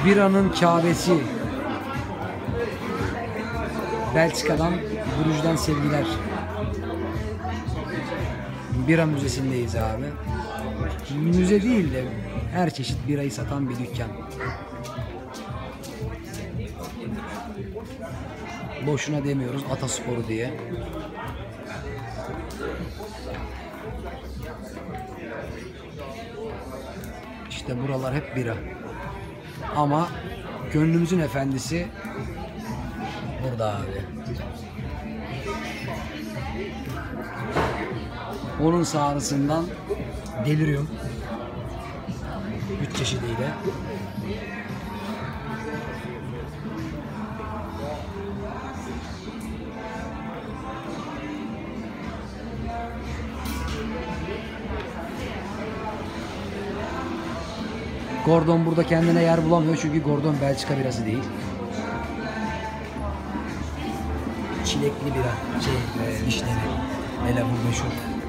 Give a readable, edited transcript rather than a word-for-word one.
Biranın Kâbesi. Belçika'dan, Brugge'den sevgiler. Bira müzesindeyiz abi. Müze değil de her çeşit birayı satan bir dükkan. Boşuna demiyoruz Atasporu diye. İşte buralar hep bira. Ama gönlümüzün efendisi burada abi. Onun sağrısından deliriyorum. 3 çeşidiyle. Gordon burada kendine yer bulamıyor çünkü Gordon Belçika birası değil. Çilekli bira, vişneli. Hele bu meşhur.